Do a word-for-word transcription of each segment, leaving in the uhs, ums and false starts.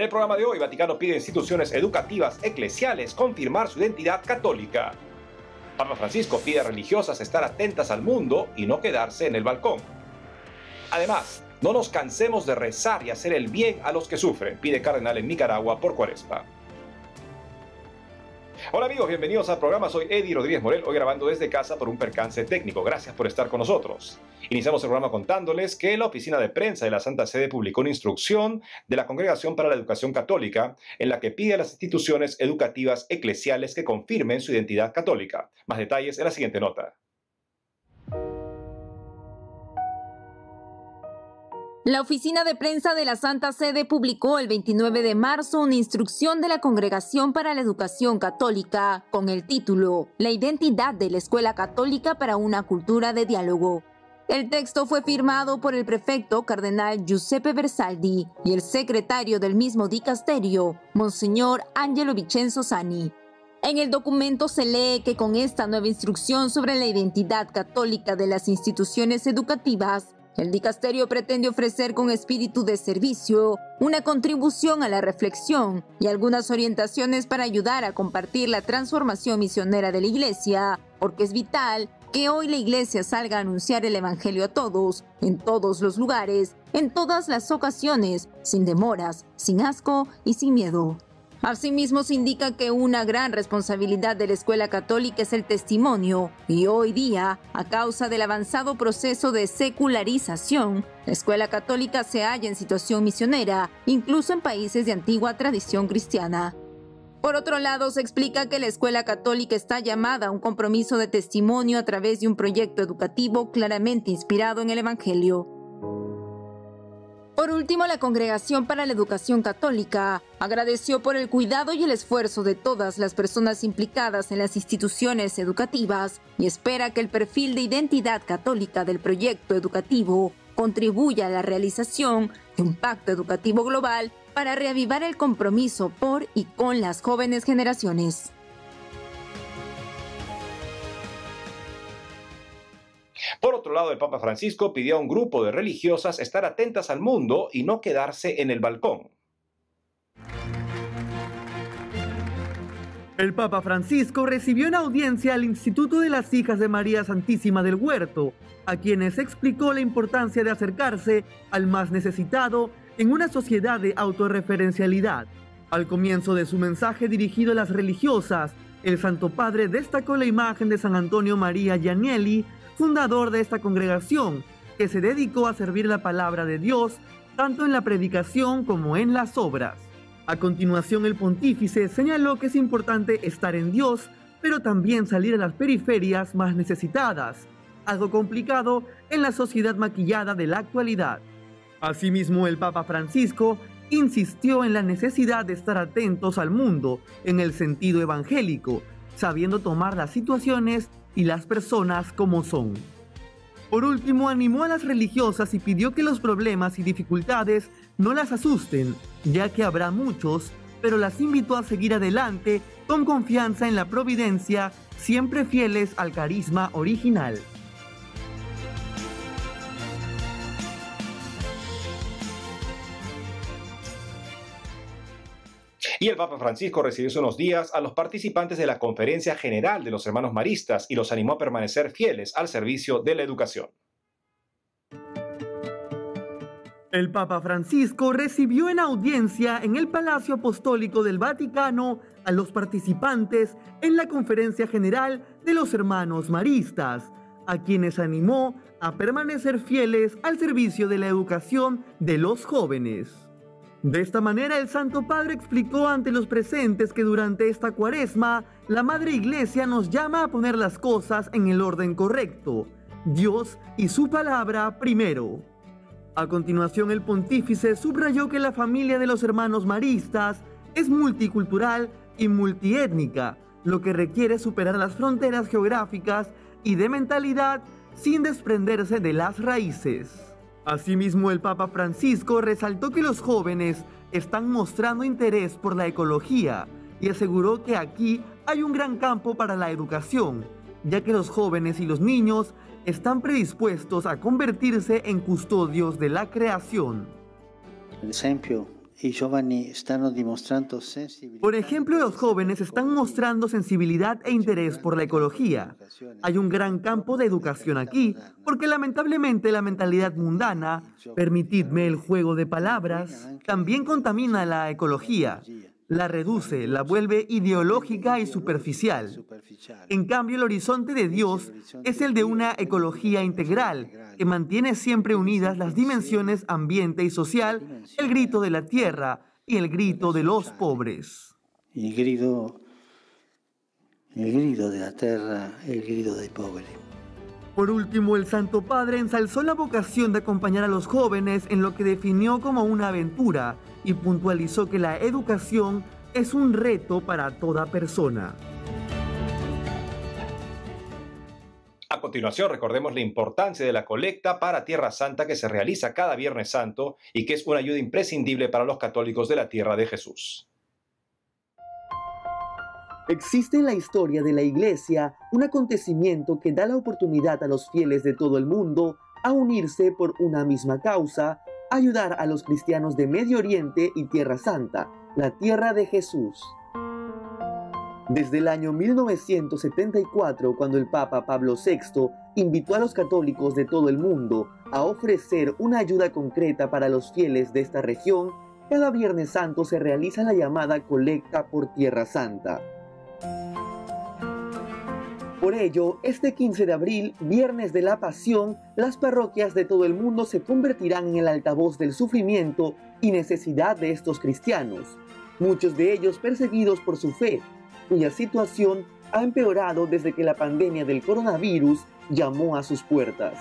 En el programa de hoy, Vaticano pide a instituciones educativas eclesiales confirmar su identidad católica. Papa Francisco pide a religiosas estar atentas al mundo y no quedarse en el balcón. Además, no nos cansemos de rezar y hacer el bien a los que sufren, pide cardenal en Nicaragua por Cuaresma. Hola amigos, bienvenidos al programa. Soy Eddie Rodríguez Morel, hoy grabando desde casa por un percance técnico. Gracias por estar con nosotros. Iniciamos el programa contándoles que la oficina de prensa de la Santa Sede publicó una instrucción de la Congregación para la Educación Católica en la que pide a las instituciones educativas eclesiales que confirmen su identidad católica. Más detalles en la siguiente nota. La oficina de prensa de la Santa Sede publicó el veintinueve de marzo una instrucción de la Congregación para la Educación Católica con el título La identidad de la Escuela Católica para una cultura de diálogo. El texto fue firmado por el prefecto cardenal Giuseppe Bersaldi y el secretario del mismo dicasterio, Monseñor Angelo Vincenzo Sani. En el documento se lee que con esta nueva instrucción sobre la identidad católica de las instituciones educativas, el dicasterio pretende ofrecer con espíritu de servicio una contribución a la reflexión y algunas orientaciones para ayudar a compartir la transformación misionera de la Iglesia, porque es vital que hoy la Iglesia salga a anunciar el Evangelio a todos, en todos los lugares, en todas las ocasiones, sin demoras, sin asco y sin miedo. Asimismo, se indica que una gran responsabilidad de la Escuela Católica es el testimonio, y hoy día, a causa del avanzado proceso de secularización, la Escuela Católica se halla en situación misionera, incluso en países de antigua tradición cristiana. Por otro lado, se explica que la Escuela Católica está llamada a un compromiso de testimonio a través de un proyecto educativo claramente inspirado en el Evangelio. Por último, la Congregación para la Educación Católica agradeció por el cuidado y el esfuerzo de todas las personas implicadas en las instituciones educativas y espera que el perfil de identidad católica del proyecto educativo contribuya a la realización de un pacto educativo global para reavivar el compromiso por y con las jóvenes generaciones. Por otro lado, el Papa Francisco pidió a un grupo de religiosas estar atentas al mundo y no quedarse en el balcón. El Papa Francisco recibió en audiencia al Instituto de las Hijas de María Santísima del Huerto, a quienes explicó la importancia de acercarse al más necesitado en una sociedad de autorreferencialidad. Al comienzo de su mensaje dirigido a las religiosas, el Santo Padre destacó la imagen de San Antonio María Giannelli, fundador de esta congregación, que se dedicó a servir la palabra de Dios tanto en la predicación como en las obras. A continuación, el pontífice señaló que es importante estar en Dios, pero también salir a las periferias más necesitadas, algo complicado en la sociedad maquillada de la actualidad. Asimismo, el Papa Francisco insistió en la necesidad de estar atentos al mundo en el sentido evangélico, sabiendo tomar las situaciones y las personas como son. Por último, animó a las religiosas y pidió que los problemas y dificultades no las asusten, ya que habrá muchos, pero las invitó a seguir adelante con confianza en la providencia, siempre fieles al carisma original. Y el Papa Francisco recibió hace unos días a los participantes de la Conferencia General de los Hermanos Maristas y los animó a permanecer fieles al servicio de la educación. El Papa Francisco recibió en audiencia en el Palacio Apostólico del Vaticano a los participantes en la Conferencia General de los Hermanos Maristas, a quienes animó a permanecer fieles al servicio de la educación de los jóvenes. De esta manera, el Santo Padre explicó ante los presentes que durante esta Cuaresma, la Madre Iglesia nos llama a poner las cosas en el orden correcto, Dios y su palabra primero. A continuación, el pontífice subrayó que la familia de los hermanos maristas es multicultural y multiétnica, lo que requiere superar las fronteras geográficas y de mentalidad sin desprenderse de las raíces. Asimismo, el Papa Francisco resaltó que los jóvenes están mostrando interés por la ecología y aseguró que aquí hay un gran campo para la educación, ya que los jóvenes y los niños están predispuestos a convertirse en custodios de la creación. Ad esempio, Por ejemplo, los jóvenes están mostrando sensibilidad e interés por la ecología. Hay un gran campo de educación aquí, porque lamentablemente la mentalidad mundana, permitidme el juego de palabras, también contamina la ecología. La reduce, la vuelve ideológica y superficial. En cambio, el horizonte de Dios es el de una ecología integral, que mantiene siempre unidas las dimensiones ambiente y social, el grito de la tierra y el grito de los pobres. El grito, el grito de la tierra, el grito del pobre. Por último, el Santo Padre ensalzó la vocación de acompañar a los jóvenes en lo que definió como una aventura y puntualizó que la educación es un reto para toda persona. A continuación, recordemos la importancia de la colecta para Tierra Santa que se realiza cada Viernes Santo y que es una ayuda imprescindible para los católicos de la Tierra de Jesús. Existe en la historia de la Iglesia un acontecimiento que da la oportunidad a los fieles de todo el mundo a unirse por una misma causa, ayudar a los cristianos de Medio Oriente y Tierra Santa, la Tierra de Jesús. Desde el año mil novecientos setenta y cuatro, cuando el Papa Pablo sexto invitó a los católicos de todo el mundo a ofrecer una ayuda concreta para los fieles de esta región, cada Viernes Santo se realiza la llamada colecta por Tierra Santa. Por ello, este quince de abril, Viernes de la Pasión, las parroquias de todo el mundo se convertirán en el altavoz del sufrimiento y necesidad de estos cristianos, muchos de ellos perseguidos por su fe, cuya situación ha empeorado desde que la pandemia del coronavirus llamó a sus puertas.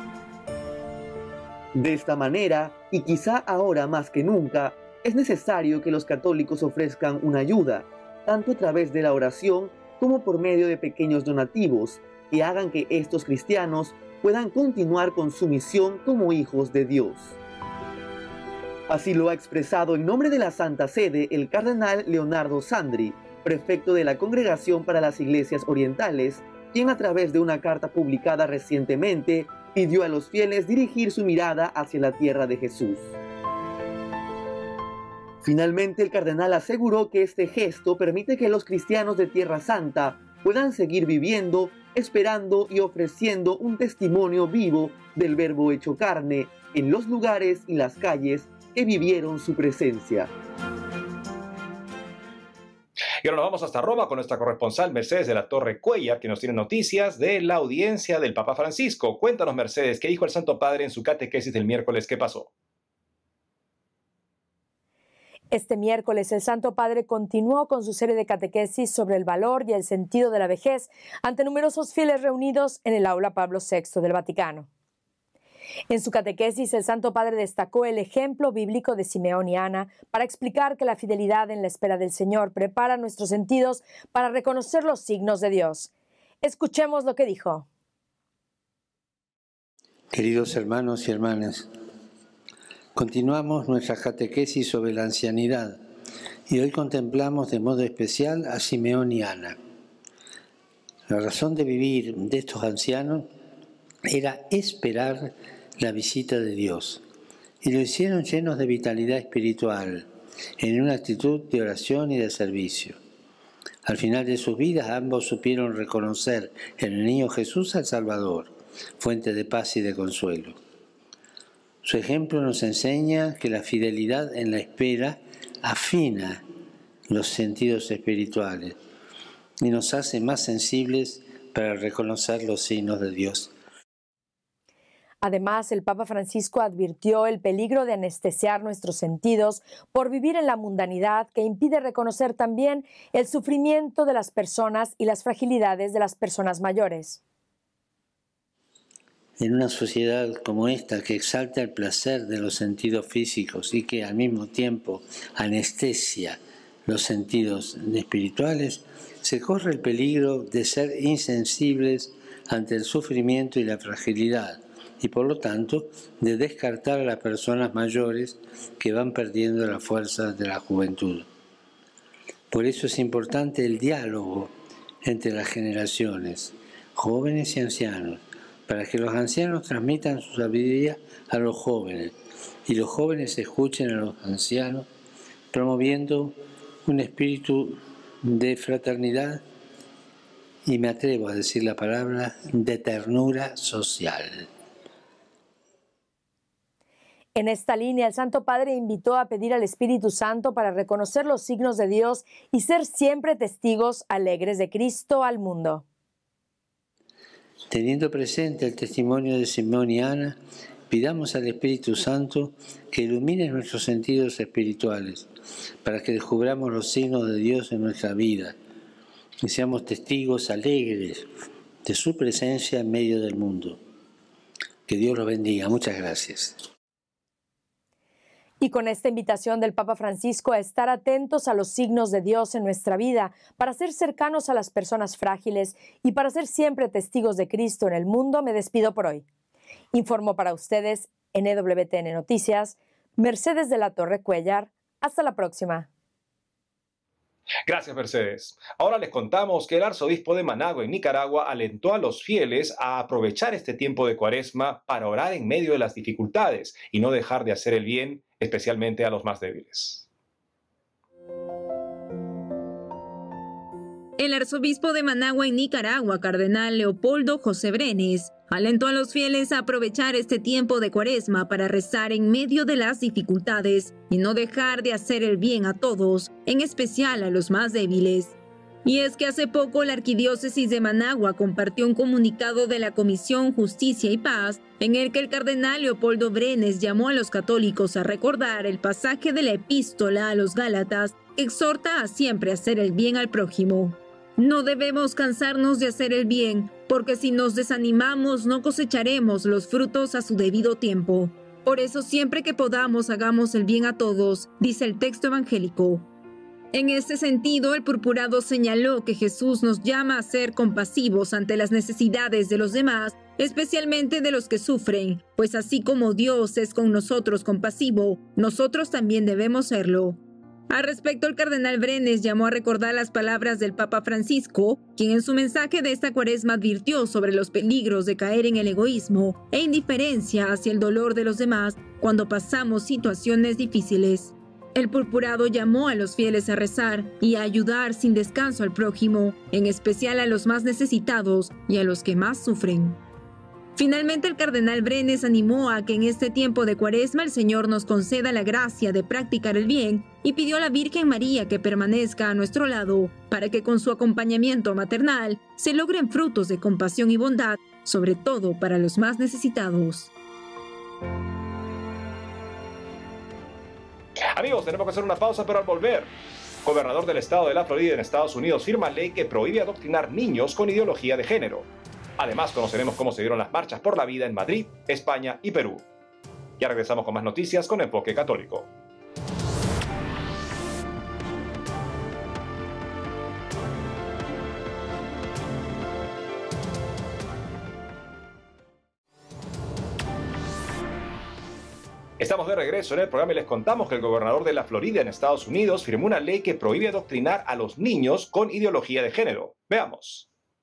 De esta manera, y quizá ahora más que nunca, es necesario que los católicos ofrezcan una ayuda, tanto a través de la oración como por medio de pequeños donativos, que hagan que estos cristianos puedan continuar con su misión como hijos de Dios. Así lo ha expresado en nombre de la Santa Sede el cardenal Leonardo Sandri, prefecto de la Congregación para las Iglesias Orientales, quien a través de una carta publicada recientemente pidió a los fieles dirigir su mirada hacia la tierra de Jesús. Finalmente, el cardenal aseguró que este gesto permite que los cristianos de Tierra Santa puedan seguir viviendo, esperando y ofreciendo un testimonio vivo del Verbo hecho carne en los lugares y las calles que vivieron su presencia. Y ahora nos vamos hasta Roma con nuestra corresponsal Mercedes de la Torre Cuellar, que nos tiene noticias de la audiencia del Papa Francisco. Cuéntanos, Mercedes, ¿qué dijo el Santo Padre en su catequesis del miércoles? ¿Qué pasó? Este miércoles, el Santo Padre continuó con su serie de catequesis sobre el valor y el sentido de la vejez ante numerosos fieles reunidos en el aula Pablo sexto del Vaticano. En su catequesis, el Santo Padre destacó el ejemplo bíblico de Simeón y Ana para explicar que la fidelidad en la espera del Señor prepara nuestros sentidos para reconocer los signos de Dios. Escuchemos lo que dijo. Queridos hermanos y hermanas, continuamos nuestra catequesis sobre la ancianidad y hoy contemplamos de modo especial a Simeón y Ana. La razón de vivir de estos ancianos era esperar la visita de Dios y lo hicieron llenos de vitalidad espiritual, en una actitud de oración y de servicio. Al final de sus vidas ambos supieron reconocer en el niño Jesús al Salvador, fuente de paz y de consuelo. Su ejemplo nos enseña que la fidelidad en la espera afina los sentidos espirituales y nos hace más sensibles para reconocer los signos de Dios. Además, el Papa Francisco advirtió el peligro de anestesiar nuestros sentidos por vivir en la mundanidad que impide reconocer también el sufrimiento de las personas y las fragilidades de las personas mayores. En una sociedad como esta que exalta el placer de los sentidos físicos y que al mismo tiempo anestesia los sentidos espirituales, se corre el peligro de ser insensibles ante el sufrimiento y la fragilidad y por lo tanto de descartar a las personas mayores que van perdiendo la fuerza de la juventud. Por eso es importante el diálogo entre las generaciones, jóvenes y ancianos, para que los ancianos transmitan su sabiduría a los jóvenes y los jóvenes escuchen a los ancianos promoviendo un espíritu de fraternidad y me atrevo a decir la palabra de ternura social. En esta línea, el Santo Padre invitó a pedir al Espíritu Santo para reconocer los signos de Dios y ser siempre testigos alegres de Cristo al mundo. Teniendo presente el testimonio de Simeón y Ana, pidamos al Espíritu Santo que ilumine nuestros sentidos espirituales para que descubramos los signos de Dios en nuestra vida y seamos testigos alegres de su presencia en medio del mundo. Que Dios los bendiga. Muchas gracias. Y con esta invitación del Papa Francisco a estar atentos a los signos de Dios en nuestra vida, para ser cercanos a las personas frágiles y para ser siempre testigos de Cristo en el mundo, me despido por hoy. Informó para ustedes en E W T N Noticias, Mercedes de la Torre Cuellar. Hasta la próxima. Gracias, Mercedes. Ahora les contamos que el arzobispo de Managua, en Nicaragua, alentó a los fieles a aprovechar este tiempo de Cuaresma para orar en medio de las dificultades y no dejar de hacer el bien, especialmente a los más débiles. El arzobispo de Managua, en Nicaragua, cardenal Leopoldo José Brenes, alentó a los fieles a aprovechar este tiempo de Cuaresma para rezar en medio de las dificultades y no dejar de hacer el bien a todos, en especial a los más débiles. Y es que hace poco la Arquidiócesis de Managua compartió un comunicado de la Comisión Justicia y Paz en el que el cardenal Leopoldo Brenes llamó a los católicos a recordar el pasaje de la Epístola a los Gálatas que exhorta a siempre hacer el bien al prójimo. No debemos cansarnos de hacer el bien, porque si nos desanimamos no cosecharemos los frutos a su debido tiempo. Por eso siempre que podamos hagamos el bien a todos, dice el texto evangélico. En este sentido, el purpurado señaló que Jesús nos llama a ser compasivos ante las necesidades de los demás, especialmente de los que sufren, pues así como Dios es con nosotros compasivo, nosotros también debemos serlo. Al respecto, el cardenal Brenes llamó a recordar las palabras del Papa Francisco, quien en su mensaje de esta Cuaresma advirtió sobre los peligros de caer en el egoísmo e indiferencia hacia el dolor de los demás cuando pasamos situaciones difíciles. El purpurado llamó a los fieles a rezar y a ayudar sin descanso al prójimo, en especial a los más necesitados y a los que más sufren. Finalmente, el cardenal Brenes animó a que en este tiempo de Cuaresma el Señor nos conceda la gracia de practicar el bien y pidió a la Virgen María que permanezca a nuestro lado para que con su acompañamiento maternal se logren frutos de compasión y bondad, sobre todo para los más necesitados. Amigos, tenemos que hacer una pausa, pero al volver, gobernador del estado de la Florida en Estados Unidos firma ley que prohíbe adoctrinar niños con ideología de género. Además, conoceremos cómo se dieron las marchas por la vida en Madrid, España y Perú. Ya regresamos con más noticias con Enfoque Católico. Estamos de regreso en el programa y les contamos que el gobernador de la Florida en Estados Unidos firmó una ley que prohíbe adoctrinar a los niños con ideología de género. Veamos.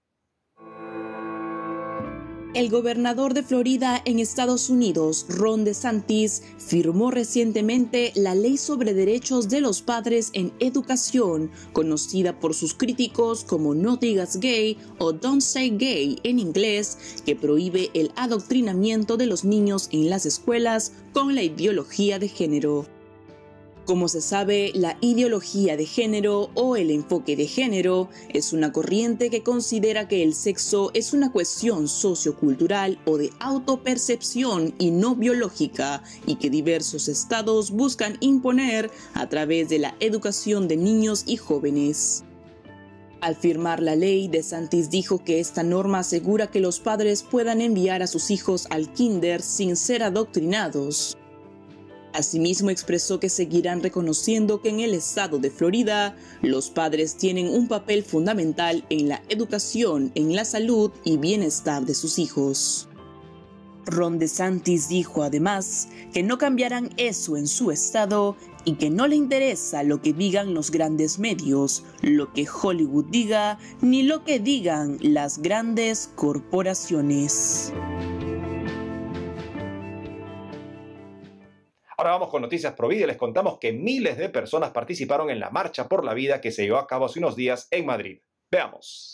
El gobernador de Florida en Estados Unidos, Ron DeSantis, firmó recientemente la Ley sobre Derechos de los Padres en Educación, conocida por sus críticos como No Digas Gay o Don't Say Gay en inglés, que prohíbe el adoctrinamiento de los niños en las escuelas con la ideología de género. Como se sabe, la ideología de género o el enfoque de género es una corriente que considera que el sexo es una cuestión sociocultural o de autopercepción y no biológica, y que diversos estados buscan imponer a través de la educación de niños y jóvenes. Al firmar la ley, DeSantis dijo que esta norma asegura que los padres puedan enviar a sus hijos al kinder sin ser adoctrinados. Asimismo, expresó que seguirán reconociendo que en el estado de Florida, los padres tienen un papel fundamental en la educación, en la salud y bienestar de sus hijos. Ron DeSantis dijo además que no cambiarán eso en su estado y que no le interesa lo que digan los grandes medios, lo que Hollywood diga, ni lo que digan las grandes corporaciones. Ahora vamos con Noticias Provida y les contamos que miles de personas participaron en la Marcha por la Vida que se llevó a cabo hace unos días en Madrid. Veamos.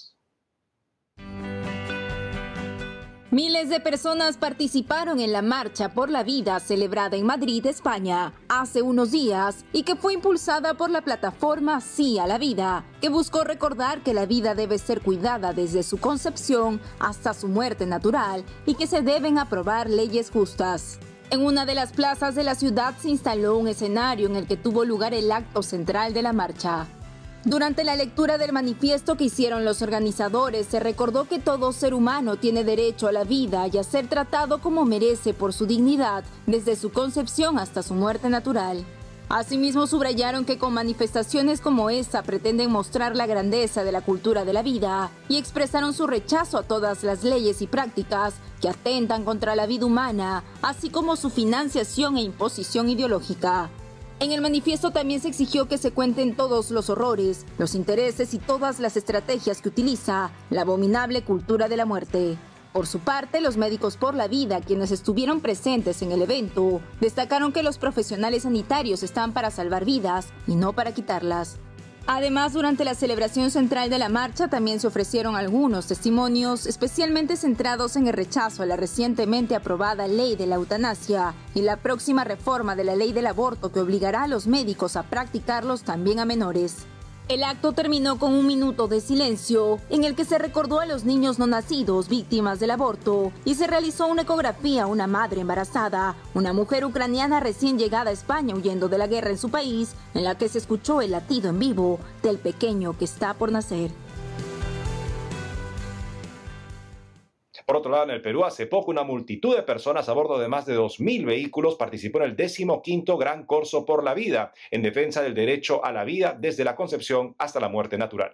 Miles de personas participaron en la Marcha por la Vida celebrada en Madrid, España, hace unos días y que fue impulsada por la plataforma Sí a la Vida, que buscó recordar que la vida debe ser cuidada desde su concepción hasta su muerte natural y que se deben aprobar leyes justas. En una de las plazas de la ciudad se instaló un escenario en el que tuvo lugar el acto central de la marcha. Durante la lectura del manifiesto que hicieron los organizadores, se recordó que todo ser humano tiene derecho a la vida y a ser tratado como merece por su dignidad, desde su concepción hasta su muerte natural. Asimismo, subrayaron que con manifestaciones como esta pretenden mostrar la grandeza de la cultura de la vida y expresaron su rechazo a todas las leyes y prácticas que atentan contra la vida humana, así como su financiación e imposición ideológica. En el manifiesto también se exigió que se cuenten todos los horrores, los intereses y todas las estrategias que utiliza la abominable cultura de la muerte. Por su parte, los Médicos por la Vida, quienes estuvieron presentes en el evento, destacaron que los profesionales sanitarios están para salvar vidas y no para quitarlas. Además, durante la celebración central de la marcha también se ofrecieron algunos testimonios especialmente centrados en el rechazo a la recientemente aprobada ley de la eutanasia y la próxima reforma de la ley del aborto que obligará a los médicos a practicarlos también a menores. El acto terminó con un minuto de silencio en el que se recordó a los niños no nacidos víctimas del aborto y se realizó una ecografía a una madre embarazada, una mujer ucraniana recién llegada a España huyendo de la guerra en su país, en la que se escuchó el latido en vivo del pequeño que está por nacer. Por otro lado, en el Perú, hace poco una multitud de personas a bordo de más de dos mil vehículos participó en el decimoquinto Gran Corso por la Vida, en defensa del derecho a la vida desde la concepción hasta la muerte natural.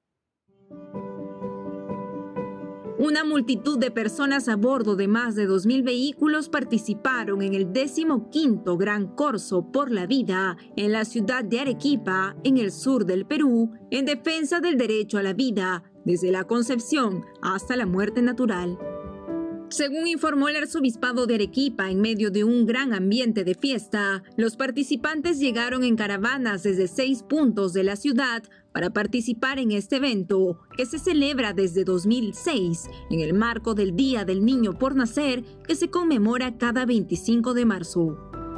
Una multitud de personas a bordo de más de dos mil vehículos participaron en el decimoquinto Gran Corso por la Vida en la ciudad de Arequipa, en el sur del Perú, en defensa del derecho a la vida, desde la concepción hasta la muerte natural. Según informó el arzobispado de Arequipa, en medio de un gran ambiente de fiesta, los participantes llegaron en caravanas desde seis puntos de la ciudad para participar en este evento, que se celebra desde dos mil seis, en el marco del Día del Niño por Nacer, que se conmemora cada veinticinco de marzo.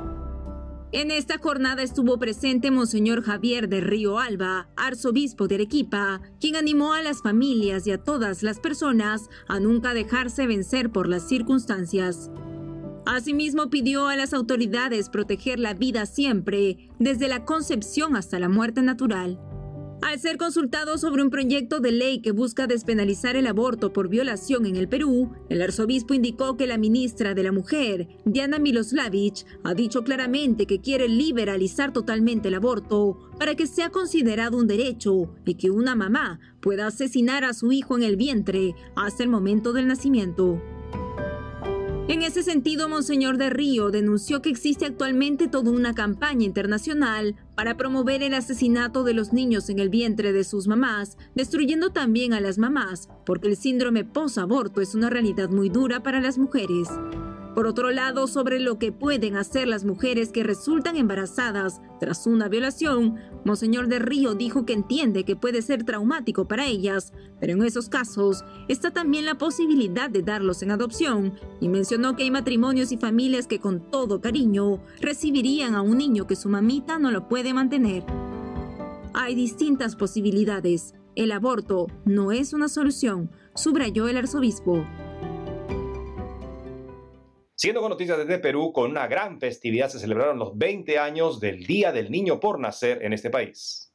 En esta jornada estuvo presente Monseñor Javier de Río Alba, arzobispo de Arequipa, quien animó a las familias y a todas las personas a nunca dejarse vencer por las circunstancias. Asimismo, pidió a las autoridades proteger la vida siempre, desde la concepción hasta la muerte natural. Al ser consultado sobre un proyecto de ley que busca despenalizar el aborto por violación en el Perú, el arzobispo indicó que la ministra de la Mujer, Diana Miloslavich, ha dicho claramente que quiere liberalizar totalmente el aborto para que sea considerado un derecho y que una mamá pueda asesinar a su hijo en el vientre hasta el momento del nacimiento. En ese sentido, Monseñor de Río denunció que existe actualmente toda una campaña internacional para promover el asesinato de los niños en el vientre de sus mamás, destruyendo también a las mamás, porque el síndrome posaborto es una realidad muy dura para las mujeres. Por otro lado, sobre lo que pueden hacer las mujeres que resultan embarazadas tras una violación, Monseñor de Río dijo que entiende que puede ser traumático para ellas, pero en esos casos está también la posibilidad de darlos en adopción, y mencionó que hay matrimonios y familias que con todo cariño recibirían a un niño que su mamita no lo puede mantener. Hay distintas posibilidades. El aborto no es una solución, subrayó el arzobispo. Siguiendo con noticias desde Perú, con una gran festividad se celebraron los veinte años del Día del Niño por Nacer en este país.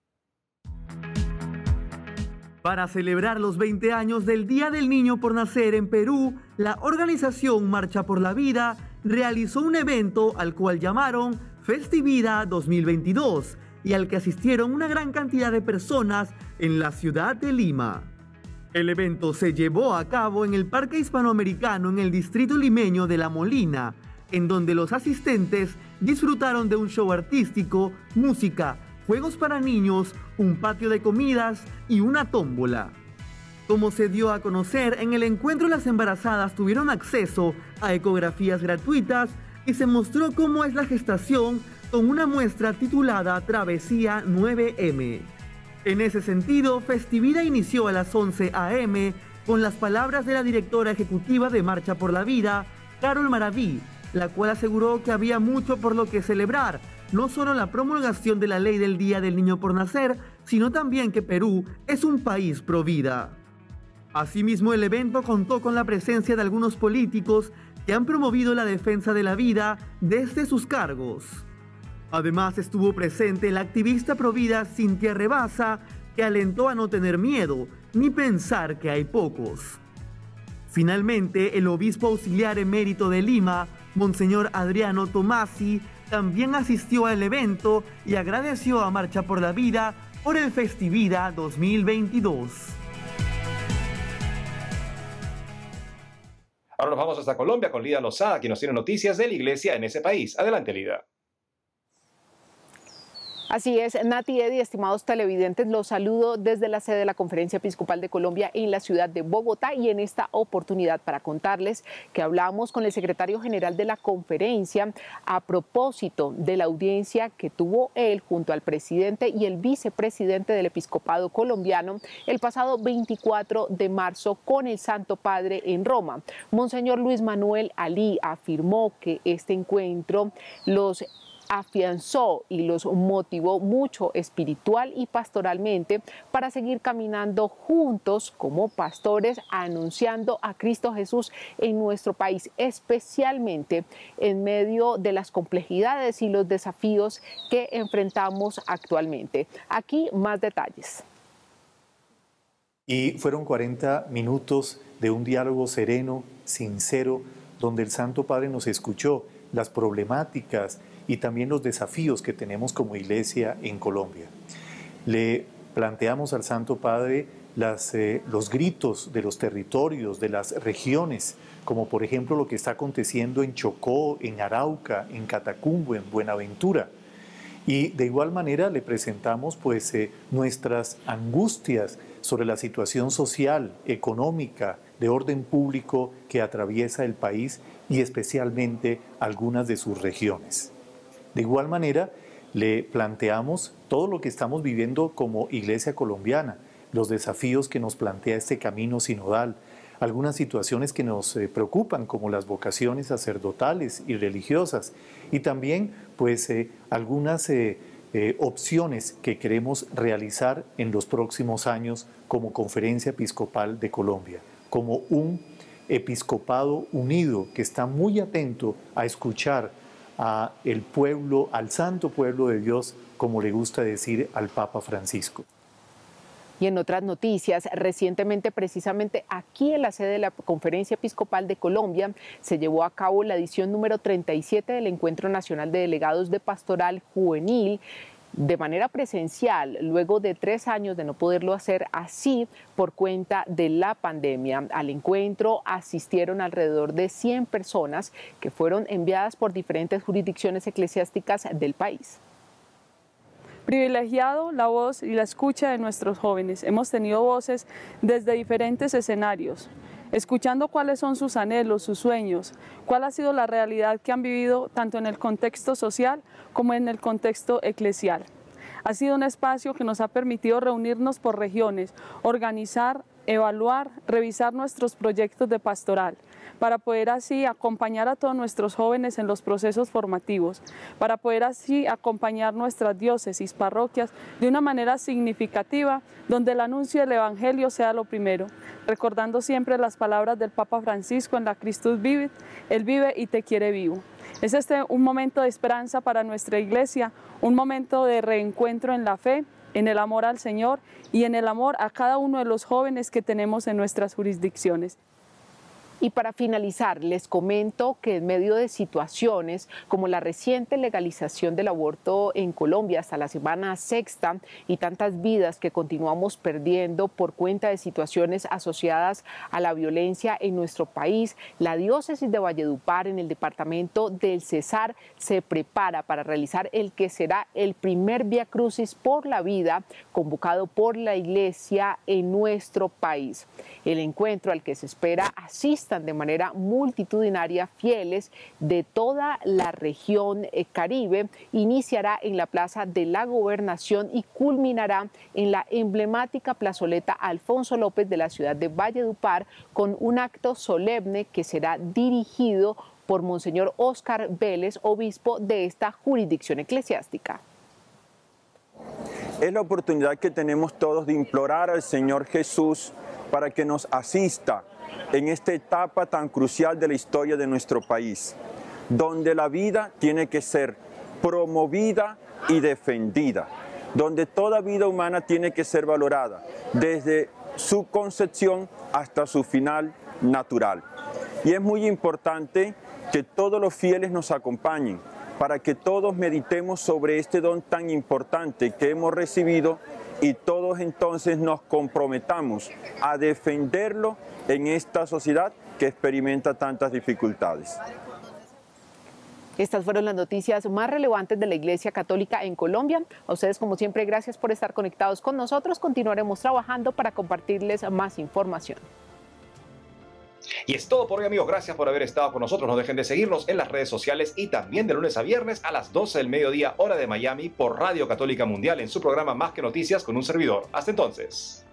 Para celebrar los veinte años del Día del Niño por Nacer en Perú, la organización Marcha por la Vida realizó un evento al cual llamaron Festivida dos mil veintidós y al que asistieron una gran cantidad de personas en la ciudad de Lima. El evento se llevó a cabo en el Parque Hispanoamericano en el distrito limeño de La Molina, en donde los asistentes disfrutaron de un show artístico, música, juegos para niños, un patio de comidas y una tómbola. Como se dio a conocer, en el encuentro las embarazadas tuvieron acceso a ecografías gratuitas, y se mostró cómo es la gestación con una muestra titulada Travesía nueve eme. En ese sentido, Festivida inició a las once a eme con las palabras de la directora ejecutiva de Marcha por la Vida, Carol Maraví, la cual aseguró que había mucho por lo que celebrar, no solo la promulgación de la ley del Día del Niño por Nacer, sino también que Perú es un país pro vida. Asimismo, el evento contó con la presencia de algunos políticos que han promovido la defensa de la vida desde sus cargos. Además, estuvo presente la activista pro vida Cintia Rebasa, que alentó a no tener miedo ni pensar que hay pocos. Finalmente, el obispo auxiliar emérito de Lima, Monseñor Adriano Tomasi, también asistió al evento y agradeció a Marcha por la Vida por el Festivida dos mil veintidós. Ahora nos vamos hasta Colombia con Lida Lozada, quien nos tiene noticias de la iglesia en ese país. Adelante, Lida. Así es, Nati, Eddie, estimados televidentes, los saludo desde la sede de la Conferencia Episcopal de Colombia en la ciudad de Bogotá y en esta oportunidad para contarles que hablamos con el secretario general de la conferencia a propósito de la audiencia que tuvo él junto al presidente y el vicepresidente del episcopado colombiano el pasado veinticuatro de marzo con el Santo Padre en Roma. Monseñor Luis Manuel Alí afirmó que este encuentro los afianzó y los motivó mucho espiritual y pastoralmente para seguir caminando juntos como pastores anunciando a Cristo Jesús en nuestro país, especialmente en medio de las complejidades y los desafíos que enfrentamos actualmente. Aquí más detalles. Y fueron cuarenta minutos de un diálogo sereno, sincero, donde el Santo Padre nos escuchó las problemáticas y también los desafíos que tenemos como iglesia en Colombia. Le planteamos al Santo Padre las, eh, los gritos de los territorios, de las regiones, como por ejemplo lo que está aconteciendo en Chocó, en Arauca, en Catacumbo, en Buenaventura. Y de igual manera le presentamos pues, eh, nuestras angustias sobre la situación social, económica, de orden público que atraviesa el país y especialmente algunas de sus regiones. De igual manera, le planteamos todo lo que estamos viviendo como iglesia colombiana, los desafíos que nos plantea este camino sinodal, algunas situaciones que nos eh, preocupan como las vocaciones sacerdotales y religiosas y también pues eh, algunas eh, eh, opciones que queremos realizar en los próximos años como Conferencia Episcopal de Colombia, como un episcopado unido que está muy atento a escuchar a el pueblo, al santo pueblo de Dios, como le gusta decir al Papa Francisco. Y en otras noticias, recientemente, precisamente aquí en la sede de la Conferencia Episcopal de Colombia, se llevó a cabo la edición número treinta y siete del Encuentro Nacional de Delegados de Pastoral Juvenil, de manera presencial, luego de tres años de no poderlo hacer así por cuenta de la pandemia. Al encuentro asistieron alrededor de cien personas que fueron enviadas por diferentes jurisdicciones eclesiásticas del país. Privilegiado la voz y la escucha de nuestros jóvenes. Hemos tenido voces desde diferentes escenarios, escuchando cuáles son sus anhelos, sus sueños, cuál ha sido la realidad que han vivido tanto en el contexto social como en el contexto eclesial. Ha sido un espacio que nos ha permitido reunirnos por regiones, organizar, evaluar, revisar nuestros proyectos de pastoral, para poder así acompañar a todos nuestros jóvenes en los procesos formativos, para poder así acompañar nuestras diócesis, parroquias, de una manera significativa, donde el anuncio del Evangelio sea lo primero, recordando siempre las palabras del Papa Francisco en la Christus Vivit, Él vive y te quiere vivo. Es este un momento de esperanza para nuestra iglesia, un momento de reencuentro en la fe, en el amor al Señor y en el amor a cada uno de los jóvenes que tenemos en nuestras jurisdicciones. Y para finalizar, les comento que en medio de situaciones como la reciente legalización del aborto en Colombia hasta la semana sexta y tantas vidas que continuamos perdiendo por cuenta de situaciones asociadas a la violencia en nuestro país, la diócesis de Valledupar en el departamento del Cesar se prepara para realizar el que será el primer Vía Crucis por la vida convocado por la Iglesia en nuestro país. El encuentro al que se espera asista asistan de manera multitudinaria fieles de toda la región eh, Caribe. Iniciará en la Plaza de la Gobernación y culminará en la emblemática plazoleta Alfonso López de la ciudad de Valledupar con un acto solemne que será dirigido por Monseñor Óscar Vélez, obispo de esta jurisdicción eclesiástica. Es la oportunidad que tenemos todos de implorar al Señor Jesús para que nos asista en esta etapa tan crucial de la historia de nuestro país, donde la vida tiene que ser promovida y defendida, donde toda vida humana tiene que ser valorada, desde su concepción hasta su final natural. Y es muy importante que todos los fieles nos acompañen, para que todos meditemos sobre este don tan importante que hemos recibido y todos entonces nos comprometamos a defenderlo en esta sociedad que experimenta tantas dificultades. Estas fueron las noticias más relevantes de la Iglesia Católica en Colombia. A ustedes, como siempre, gracias por estar conectados con nosotros. Continuaremos trabajando para compartirles más información. Y es todo por hoy, amigos. Gracias por haber estado con nosotros. No dejen de seguirnos en las redes sociales y también de lunes a viernes a las doce del mediodía, hora de Miami, por Radio Católica Mundial en su programa Más que Noticias con un servidor. Hasta entonces.